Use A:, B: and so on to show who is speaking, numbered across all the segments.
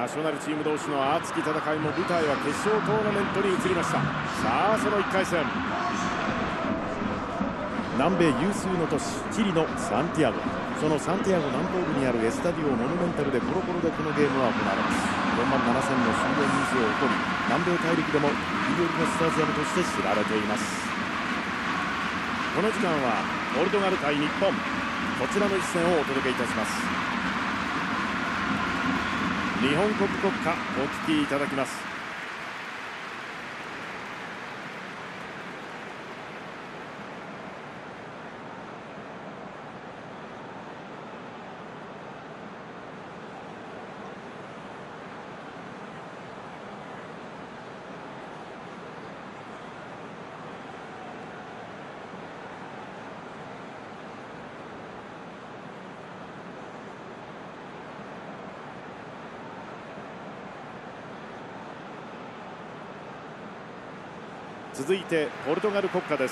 A: ナショナルチーム同士の熱き戦いも舞台は決勝トーナメントに移りました。さあその1回戦、南米有数の都市チリのサンティアゴ、そのサンティアゴ南東部にあるエスタディオモヌメンタルでコロコロでこのゲームは行われます。4万7000の収容人数を誇り、南米大陸でも指折りのスタジアムとして知られています。この時間はポルトガル対日本、こちらの一戦をお届けいたします。日本国国歌お聴きいただきます。続いてポルトガル国歌です。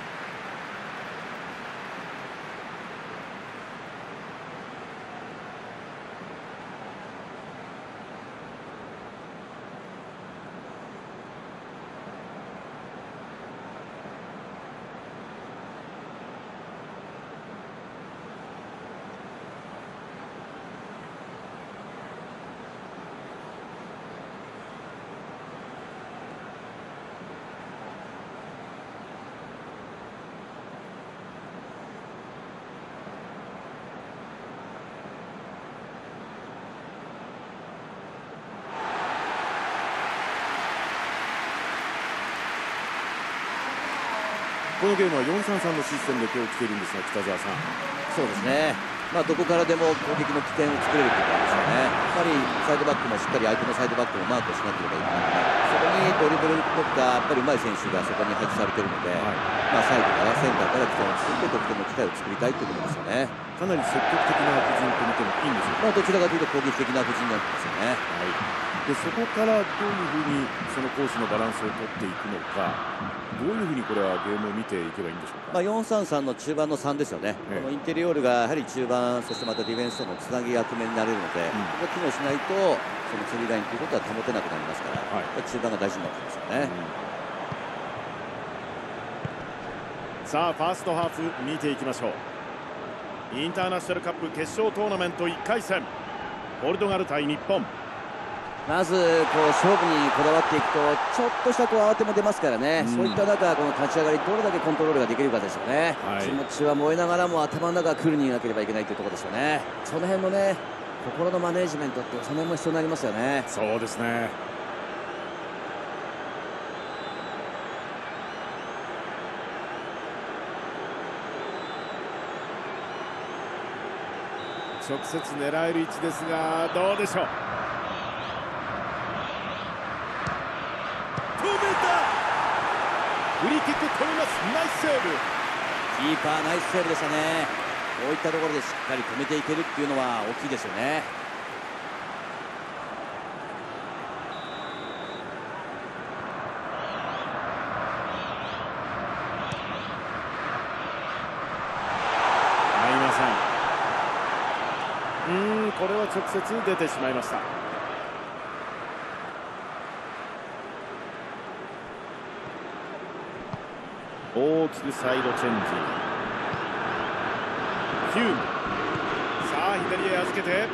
A: このゲームは4-3-3のシステムで今日来ているんですが、北澤さん。
B: そうですね、どこからでも攻撃の起点を作れるということですよね。やっぱりサイドバックもしっかり相手のサイドバックをマークしなければいけないので、そこにドリブルとかやっぱり上手い選手がそこに配置されているので、サイドからセンターから起点を作って得点の機会を作りたいということですよね。
A: かなり積極的な布陣と見てもいいんでしょうか。
B: どちらかというと攻撃的な布陣になってますよね。
A: でそこからどういうふうにその攻守のバランスを取っていくのか、どういうふうにこれはゲームを見ていけばいいんでしょうか。
B: 4-3-3の中盤の3ですよね。このインテリオールがやはり中盤、そしてまたディフェンスとのつなぎ役目になれるので、ここが機能しないとその釣りラインということは保てなくなりますから、中盤が大事になってきますよね。
A: さあファーストハーフ見ていきましょう。インターナショナルカップ決勝トーナメント1回戦、ポルトガル対日本。
B: まず勝負にこだわっていくとちょっとした慌ても出ますからね、そういった中この立ち上がりどれだけコントロールができるかですよね。気持ちは燃えながらも頭の中はクールにいなければいけないというところですよね。その辺のね、心のマネージメントってその辺も必要になりますよね。
A: そうですね。直接狙える位置ですが、どうでしょう。止めた。フリーキック止めます。ナイスセーブ。
B: キーパーナイスセーブでしたね。こういったところでしっかり止めていけるっていうのは大きいですよね。
A: これは直接出てしまいました。大きくサイドチェンジ。ヒューム、さあ左へ預けて、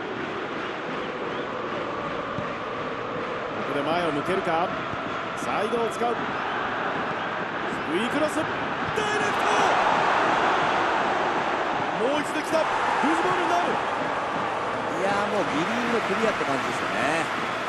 A: ここで前を向けるか。サイドを使う。低いクロス、ダイレクト。もう一度来た。ルーズボールになる。
B: いやもうギリギリのクリアって感じですよね。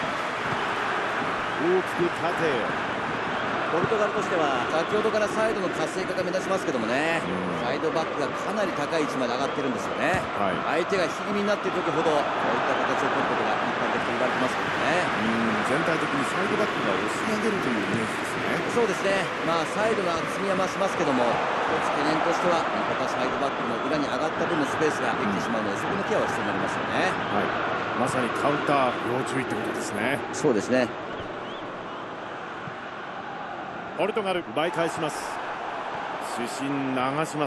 A: 大きく縦へ。
B: ポルトガルとしては先ほどからサイドの活性化が目立ちますけどもね、サイドバックがかなり高い位置まで上がってるんですよね。相手が引き気味になっている時ほどこういった形を取ることが一般的と言われてますけどね。
A: 全体的にサイドバックが押し上げるというイメージですね。
B: そうですね、サイドが厚みは増しますけども、一つ懸念としては味方サイドバックの裏に上がった分のスペースができてしまうので、そこのケアは必要になりますよね。
A: まさにカウンター要注意ってことですね。
B: そうですね。
A: ポルトガル奪い返します。主審流します。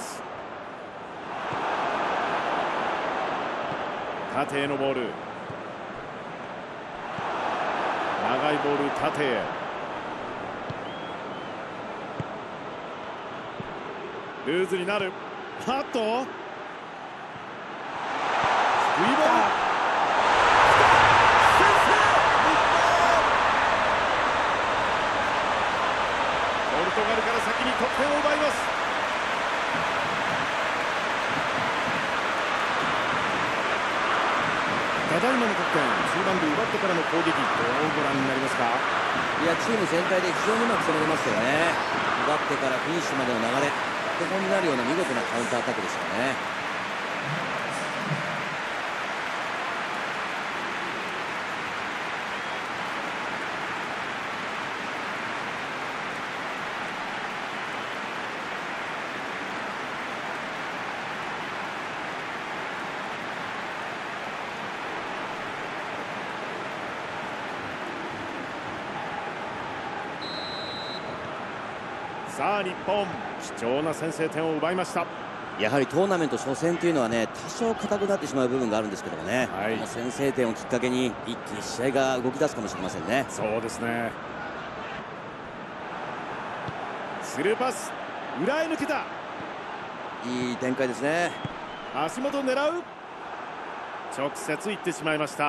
A: 縦へのボール。 長いボール縦へ。ルーズになる。ハッと低いボール。ポルトガルから先に得点を奪います。ただいまの得点、中盤で奪ってからの攻撃、どうご覧になりますか？
B: いや、チーム全体で非常にうまく攻めれますよね。奪ってからフィニッシュまでの流れ、手本になるような見事なカウンターアタックでしたね。
A: さあ日本、貴重な先制点を奪いました。
B: やはりトーナメント初戦というのはね、多少硬くなってしまう部分があるんですけどもね、この先制点をきっかけに一気に試合が動き出すかもしれませんね。
A: そうですね。スルーパス、裏へ抜けた。
B: いい展開ですね。
A: 足元狙う。直接行ってしまいました。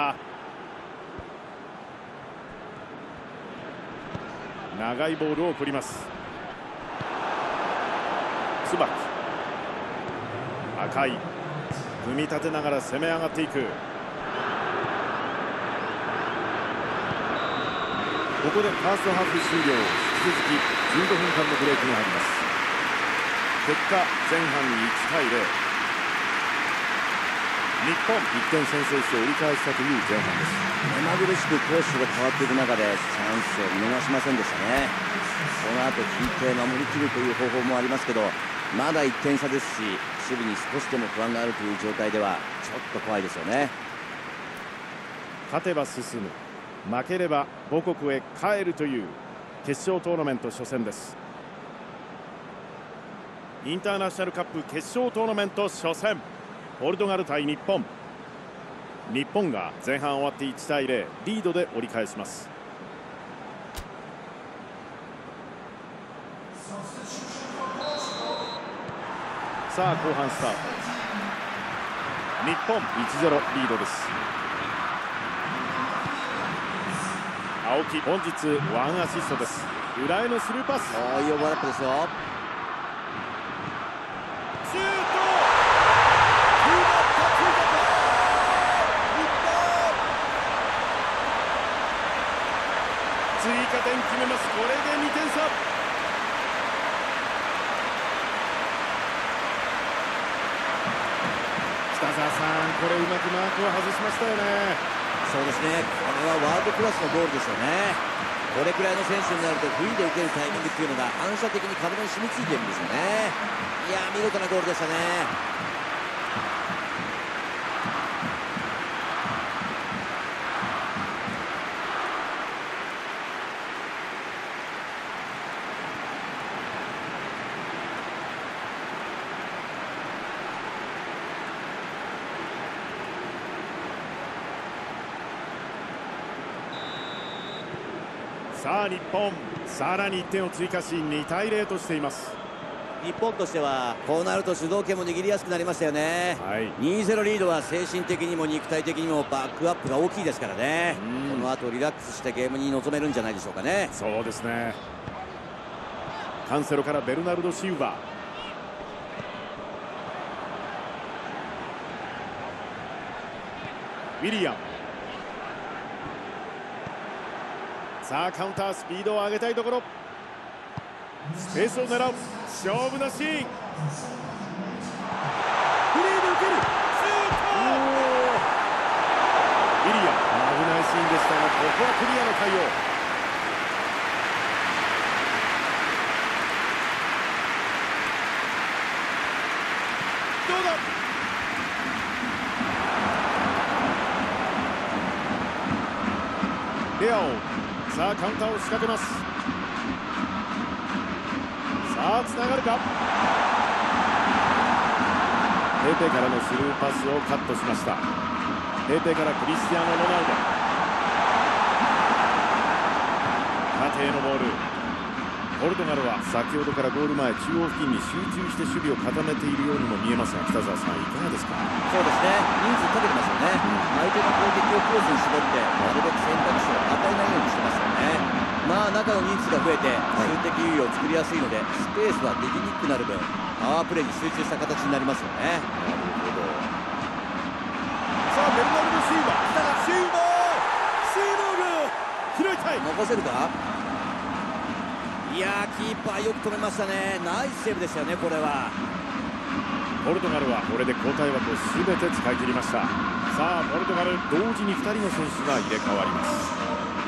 A: 長いボールを送ります。椿、赤い、組み立てながら攻め上がっていく。ここでファーストハーフ終了。引き続き15分間のブレーキが入ります。結果前半1対0。日本1点先制して折り返したという前半です。
B: 目まぐるしく攻守が変わっていく中でチャンスを見逃しませんでしたね。その後引いて守りきるという方法もありますけど、まだ1点差ですし、守備に少しでも不安があるという状態ではちょっと怖いですよね。
A: 勝てば進む、負ければ母国へ帰るという決勝トーナメント初戦です。インターナショナルカップ決勝トーナメント初戦、ポルトガル対日本。日本が前半終わって1対0、リードで折り返します。さあ後半スタート。日本 1-0 リードです。青木、本日1アシストです。裏へのスルーパス。
B: いいオーバーラップですよ。
A: シュート。追加点決めます。これで2点差。北澤さん、これうまくマークを外しましたよね。
B: そうですね、これはワールドクラスのゴールですよね。これくらいの選手になるとフリーで受けるタイミングっていうのが反射的に体に染みついてるんですよね。いや、見事なゴールでしたね。
A: さあ日本、さらに1点を追加し2対0としています。
B: 日本としてはこうなると主導権も握りやすくなりましたよね。2-0 リードは精神的にも肉体的にもバックアップが大きいですからね。この後リラックスしたゲームに臨めるんじゃないでしょうかね。
A: そうですね。カンセロからベルナルド・シウバ。ウィリアム。さあカウンター、スピードを上げたいところ。スペースを狙う勝負のシーン。フリーで受けるシュート。ウィリアム、危ないシーンでしたが、ここはクリアの対応。どうだ。レアオ。さあカウンターを仕掛けます。さあつながるか。ペペからのスルーパスをカットしました。ペペからクリスティアーノ・ロナウド。 縦へのボール。ポルトガルは先ほどからゴール前中央付近に集中して守備を固めているようにも見えますが、北澤さんいかがですか？
B: そうですね、人数かけてますよね、相手の攻撃をクロスに絞ってなるべく選択肢を与えないようにしてますよね。まあ中の人数が増えて数的優位を作りやすいので、スペースはできにくくなる分パワープレーに集中した形になりますよね。
A: なるほど。さあベルナルド・シューバー、シューバー、シューバーグ、拾いたい。
B: 残せるか。いやー、キーパーよく止めましたね。ナイスセーブでしたよね、これは。
A: ポルトガルはこれで交代枠を全て使い切りました。さあポルトガル、同時に2人の選手が入れ替わります。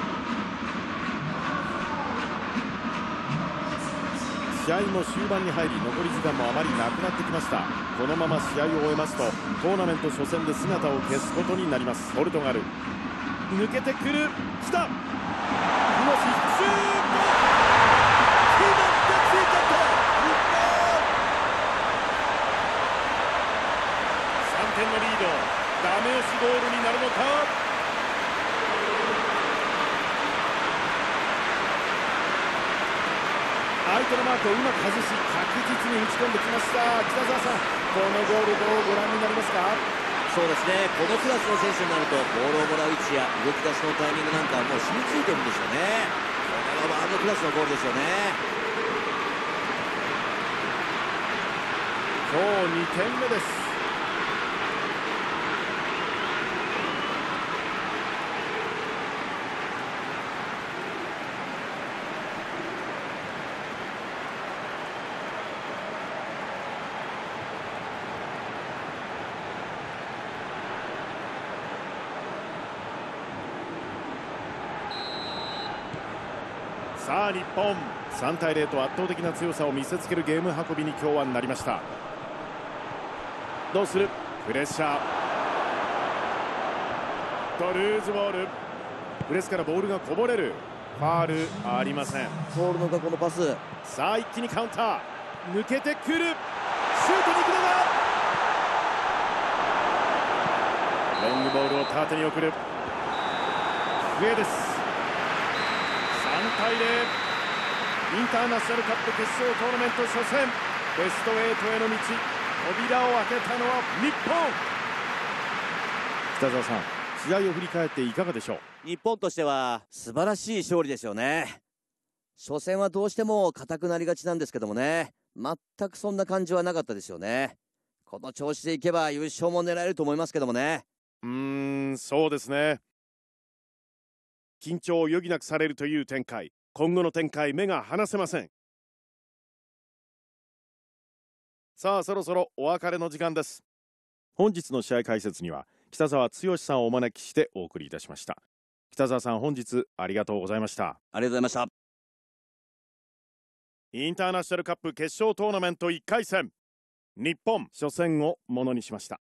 A: 試合も終盤に入り、残り時間もあまりなくなってきました。このまま試合を終えますとトーナメント初戦で姿を消すことになります。ポルトガル抜けてくる、来た、クロス、シュート、3点のリード、ダメ押しゴールになるのか。相手のマークをうまく外し確実に打ち込んできました。北澤さん、このゴールどうご覧になりますか？
B: そうですね、このクラスの選手になるとボールをもらう位置や動き出しのタイミングなんかはもう染みついてるんですよね。これはワールドクラスのゴールですよね。
A: 今日2点目です。さあ日本、3対0と圧倒的な強さを見せつけるゲーム運びに今日はなりました。どうする、プレッシャーとルーズボール、プレスからボールがこぼれる、ファールありません。
B: ボールのこのパス、
A: さあ一気にカウンター、抜けてくる、シュートに行くのが、ロングボールを縦に送る、上です。3対0、インターナショナルカップ決勝トーナメント初戦、ベスト8への道、扉を開けたのは日本。北澤さん、試合を振り返っていかがでしょう？
B: 日本としては素晴らしい勝利ですよね。初戦はどうしても硬くなりがちなんですけどもね、全くそんな感じはなかったですよね。この調子でいけば優勝も狙えると思いますけどもね。
A: そうですね。緊張を余儀なくされるという展開、今後の展開目が離せません。さあそろそろお別れの時間です。本日の試合解説には北澤剛さんをお招きしてお送りいたしました。北澤さん、本日ありがとうございました。
B: ありがとうございました。
A: インターナショナルカップ決勝トーナメント1回戦、日本初戦をものにしました。